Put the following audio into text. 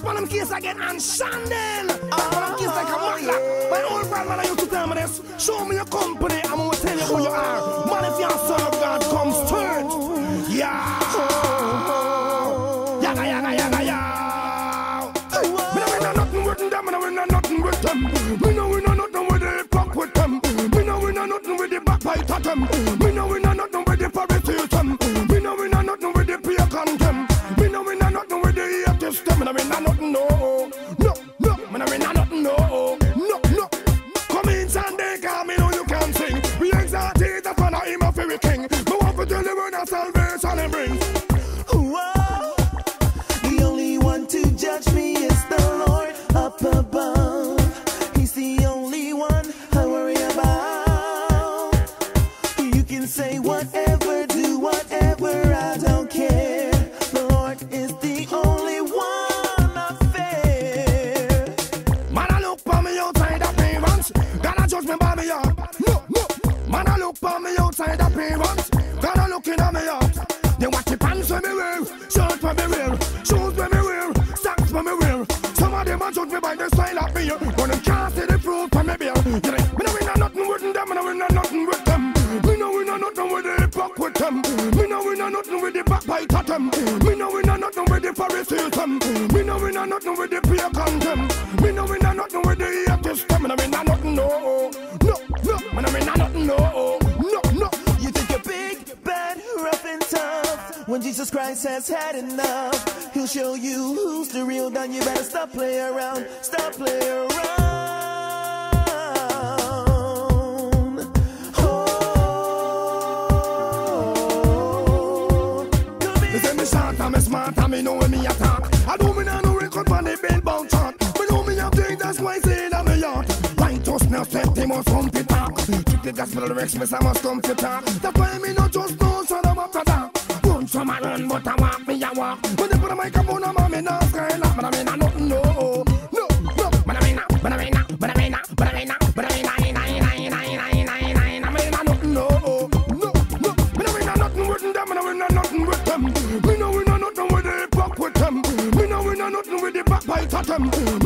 one of them case again and Shandel. That's one of them case like a mother. My old grandmother used to tell me this. Show me your company, I'm gonna tell you who you are. Man, if you're a son of God, come straight. Yeah. Yaga, yaga, yaga, yaga. Me no win nothing with them, me no win nothing with them. Me no win nothing with the fuck with them. Me no win nothing with the backbite at them. Me no win nothing with the parasitism. Me no win nothing with the peer contempt. Me no win nothing with the atheist. Me no win nothing, no. No, no, me no win nothing, no. No, no. Come in Sunday, cause me know you can sing. We exalted the Father, him a fairy king. Me want to deliver the salvation he brings. Whoa. The only one to judge me is the Lord up above. He's the only one I worry about. You can say whatever, do whatever, I don't care. The Lord is the only one I fear. Man, I look for me outside appearance. Gotta judge me by me heart. No, no. Man, I look for me outside appearance. Gotta looking at me heart. They watch the pants when me wear, shirts when me wear, shoes when me wear, socks when me wear. Some of them a judge me by the style of beer, but them can't see the fruit from me beer. Me no win nothing with them, me no win nothing with them. Me no win nothing with the fuck with them. Me no win nothing with the backbite at them. Me no win nothing with the parasitism. Me no win nothing with the peer contempt. Me no win nothing with the atheist. Me no win nothing, no, no, no. Me no win nothing, no, no, no. You think you're big, bad, rough and tough. When Jesus Christ has had enough, he'll show you who's the real done. You better stop playing around, stop playing around. They say me short and me smart and me know when me attack. I do me no record for the billboard chart. Me know me have things that's why I say that me yacht. Righteousness set him must come to talk. Keep the gospel of Rex, I must come to talk. That's why me not just know so I'm up to talk. Run some I run, but I walk me a walk. When they put a microphone on me, no sky lock. But I mean I nothing, no, no, no. But I mean I, but I mean I, but I mean I, but I mean I, but I mean I, no, no, no. Me no win nothing with them, me no win nothing with them. Me no win nothing with the fuck with them. Me no win nothing with the backbite at them.